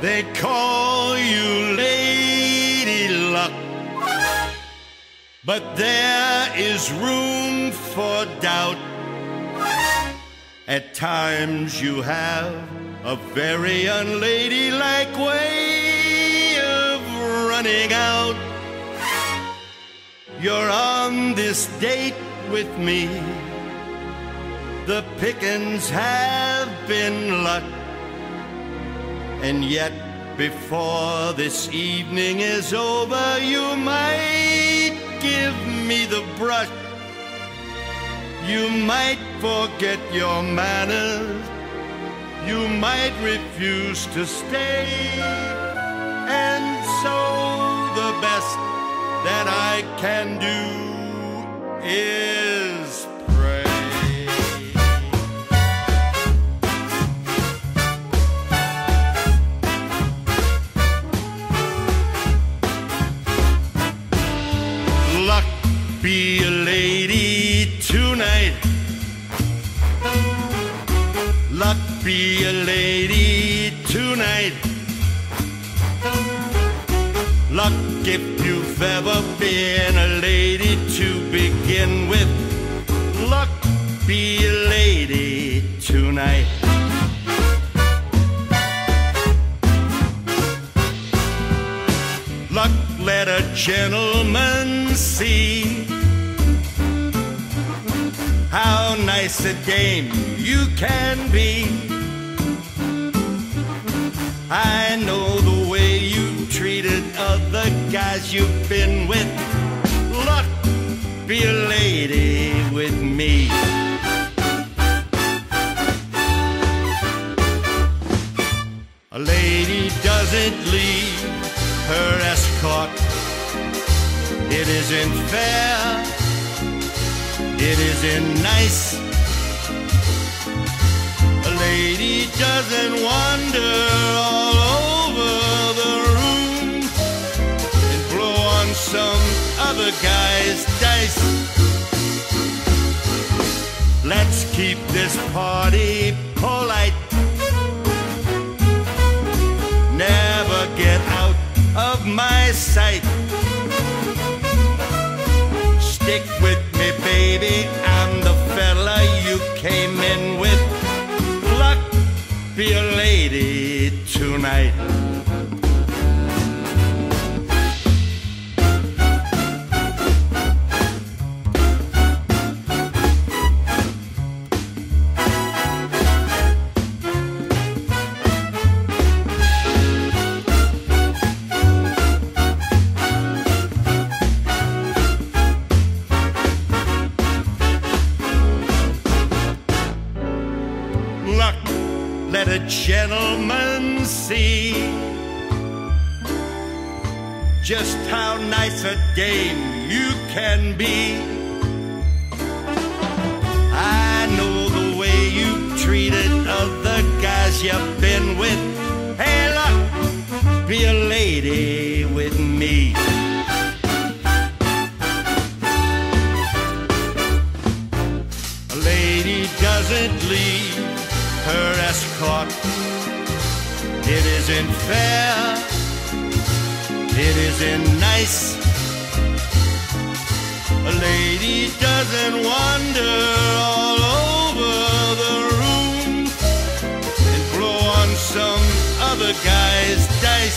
They call you Lady Luck, but there is room for doubt. At times you have a very unladylike way of running out. You're on this date with me. The pickings have been luck. And yet, before this evening is over, you might give me the brush. You might forget your manners. You might refuse to stay. And so the best that I can do is pray. Luck be a lady tonight. Luck be a lady tonight. Luck if you've ever been a lady to begin with. Luck be a lady tonight. Luck let a gentleman see how nice a dame you can be. I know the way you treated other guys you've been with. Luck be a lady with me. A lady doesn't leave her escort. It isn't fair. It isn't nice. A lady doesn't wander all over the room and blow on some other guy's dice. Let's keep this party polite. Never get out of my sight. Stick with me, baby, I'm the fella you came in with. Luck be a lady tonight. Luck let a gentleman see just how nice a dame you can be. I know the way you treated other guys you've been with. Hey, Luck be a lady with me. A lady doesn't leave her escort. It isn't fair. It isn't nice. A lady doesn't wander all over the room and blow on some other guy's dice.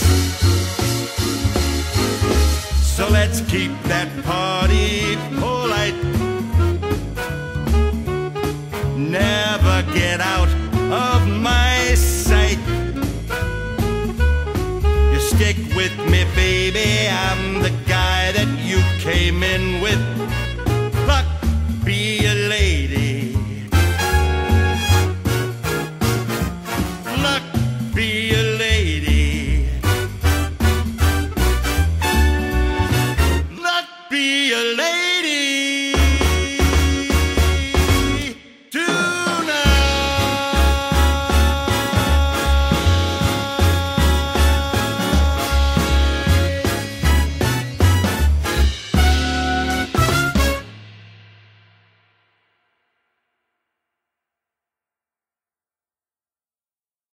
So let's keep that party polite. Never get out of my sight. You stick with me, baby, I'm the guy that you came in with. Luck be a lady